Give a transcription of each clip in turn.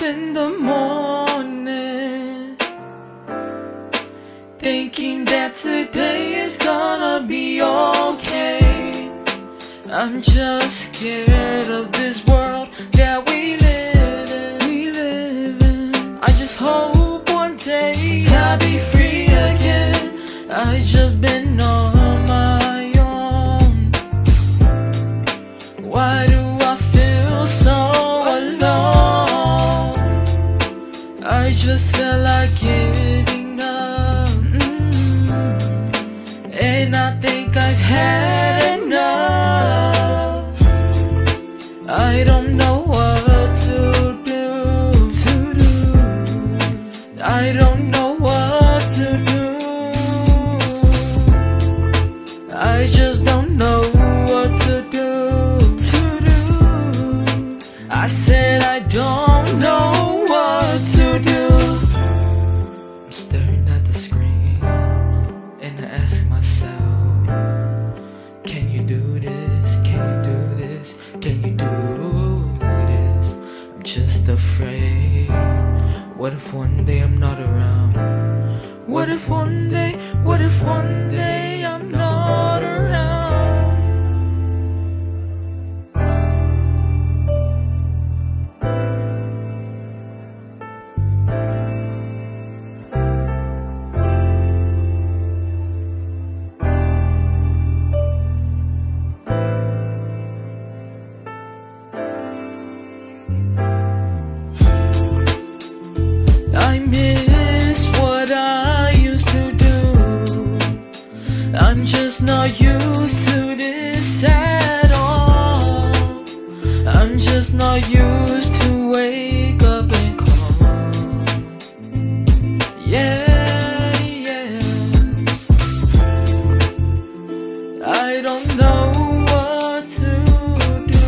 in the morning, thinking that today is gonna be okay. I'm just scared of this world that we live in. I just hope one day I'll be free again. I just been on my own. Why do I feel so alone? I just feel like giving up, and I think I've had enough. I don't know what to do. I don't know what to do. I just don't know what to do. I said I don't know what to do. I'm staring at the screen and I ask myself, can you do this? Can you do this? Can you do this? I'm just afraid. What if one day I'm not around? What if one day I'm not around? I miss what I used to do. I'm just not used to this at all. I'm just not used to wake up and call. Yeah, yeah. I don't know what to do.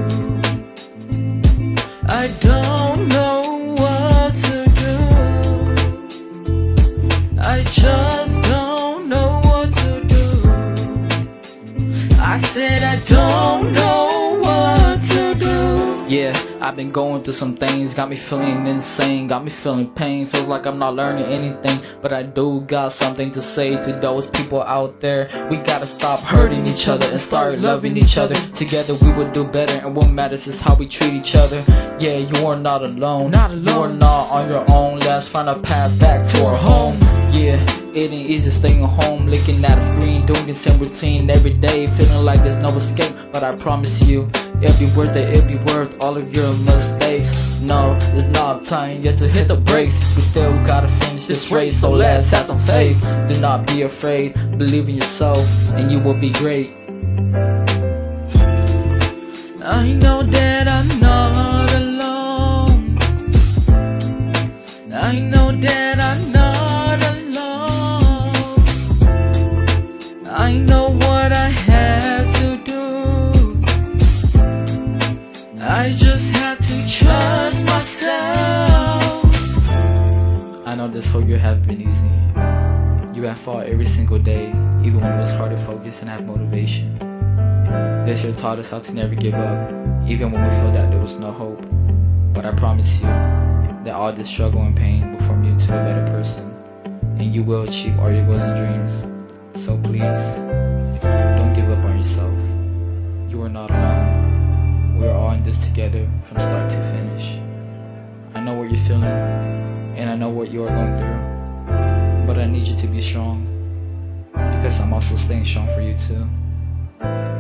I don't know what to do. I just don't know what to do. I said I don't know what to do. Yeah, I've been going through some things, got me feeling insane, got me feeling pain, feels like I'm not learning anything, but I do got something to say to those people out there. We gotta stop hurting each other and start loving each other. Together we will do better, and what matters is how we treat each other. Yeah, you are not alone, you are not on your own. Let's find a path back to our home. Yeah, it ain't easy staying home, looking at a screen, doing the same routine every day, feeling like there's no escape. But I promise you, it'll be worth it, it'll be worth all of your mistakes. No, it's not time yet to hit the brakes. We still gotta finish this race, so let's have some faith. Do not be afraid, believe in yourself, and you will be great. I know that I'm not alone. I know that I'm not alone. I know what I have to do. I just have to trust myself. I know this whole year has been easy. You have fought every single day, even when it was hard to focus and have motivation. This year taught us how to never give up, even when we felt that there was no hope. But I promise you that all this struggle and pain will form you into a better person, and you will achieve all your goals and dreams. So please, don't give up on yourself. You are not alone. We are all in this together from start to finish. I know what you're feeling, and I know what you are going through, but I need you to be strong, because I'm also staying strong for you too.